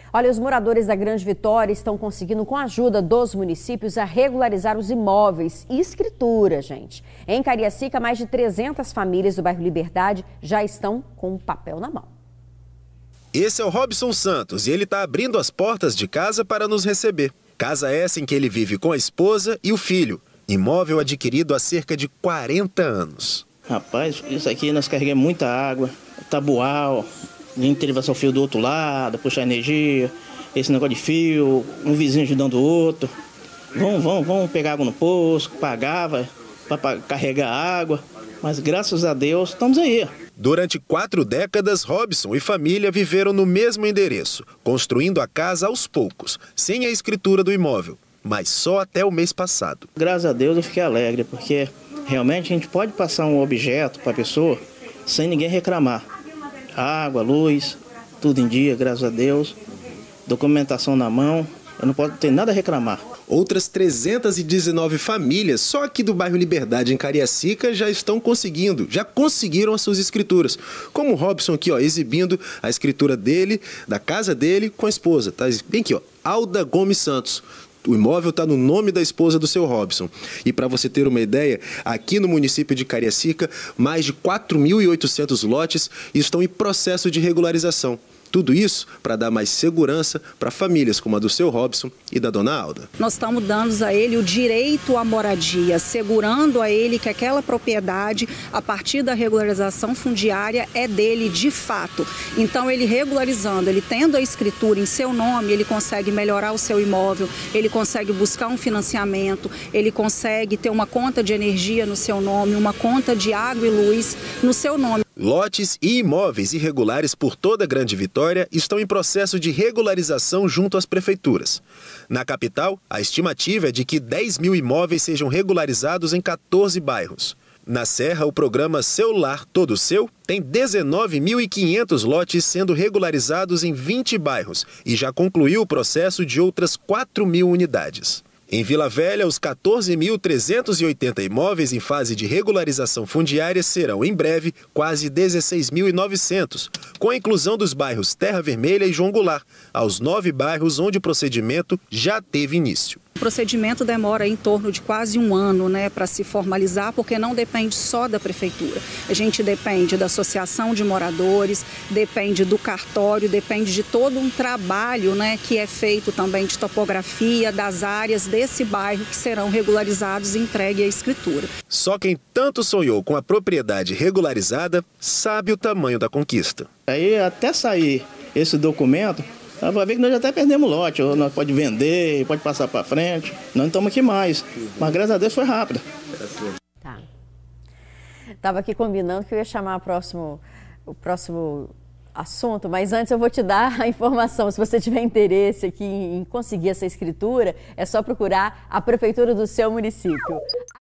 Olha, os moradores da Grande Vitória estão conseguindo, com a ajuda dos municípios, a regularizar os imóveis e escritura, gente. Em Cariacica, mais de 300 famílias do bairro Liberdade já estão com o papel na mão. Esse é o Robson Santos e ele está abrindo as portas de casa para nos receber. Casa essa em que ele vive com a esposa e o filho. Imóvel adquirido há cerca de 40 anos. Rapaz, isso aqui nós carregamos muita água, tabual, interligação fio do outro lado, puxar energia, esse negócio de fio, um vizinho ajudando o outro. Vamos pegar água no poço, pagava para carregar água, mas graças a Deus estamos aí. Durante 4 décadas, Robson e família viveram no mesmo endereço, construindo a casa aos poucos, sem a escritura do imóvel, mas só até o mês passado. Graças a Deus eu fiquei alegre, porque realmente a gente pode passar um objeto para a pessoa sem ninguém reclamar. Água, luz, tudo em dia, graças a Deus. Documentação na mão, eu não posso ter nada a reclamar. Outras 319 famílias, só aqui do bairro Liberdade, em Cariacica, já conseguiram as suas escrituras. Como o Robson aqui, ó, exibindo a escritura dele, da casa dele, com a esposa. Tá bem aqui, ó, Alda Gomes Santos. O imóvel está no nome da esposa do seu Robson. E para você ter uma ideia, aqui no município de Cariacica, mais de 4.800 lotes estão em processo de regularização. Tudo isso para dar mais segurança para famílias como a do seu Robson e da dona Alda. Nós estamos dando a ele o direito à moradia, assegurando a ele que aquela propriedade, a partir da regularização fundiária, é dele de fato. Então, ele regularizando, ele tendo a escritura em seu nome, ele consegue melhorar o seu imóvel, ele consegue buscar um financiamento, ele consegue ter uma conta de energia no seu nome, uma conta de água e luz no seu nome. Lotes e imóveis irregulares por toda a Grande Vitória estão em processo de regularização junto às prefeituras. Na capital, a estimativa é de que 10 mil imóveis sejam regularizados em 14 bairros. Na Serra, o programa Seu Lar Todo Seu tem 19.500 lotes sendo regularizados em 20 bairros e já concluiu o processo de outras 4.000 unidades. Em Vila Velha, os 14.380 imóveis em fase de regularização fundiária serão, em breve, quase 16.900, com a inclusão dos bairros Terra Vermelha e João Goulart, aos 9 bairros onde o procedimento já teve início. O procedimento demora em torno de quase um ano, para se formalizar, porque não depende só da prefeitura. A gente depende da associação de moradores, depende do cartório, depende de todo um trabalho, que é feito também de topografia das áreas desse bairro que serão regularizados e entregue à escritura. Só quem tanto sonhou com a propriedade regularizada sabe o tamanho da conquista. Aí até sair esse documento, vai ver que nós já até perdemos lote, ou nós pode vender, pode passar para frente. Nós não estamos aqui mais, mas graças a Deus foi rápido. Tá. Estava aqui combinando que eu ia chamar o próximo assunto, mas antes eu vou te dar a informação. Se você tiver interesse aqui em conseguir essa escritura, é só procurar a prefeitura do seu município.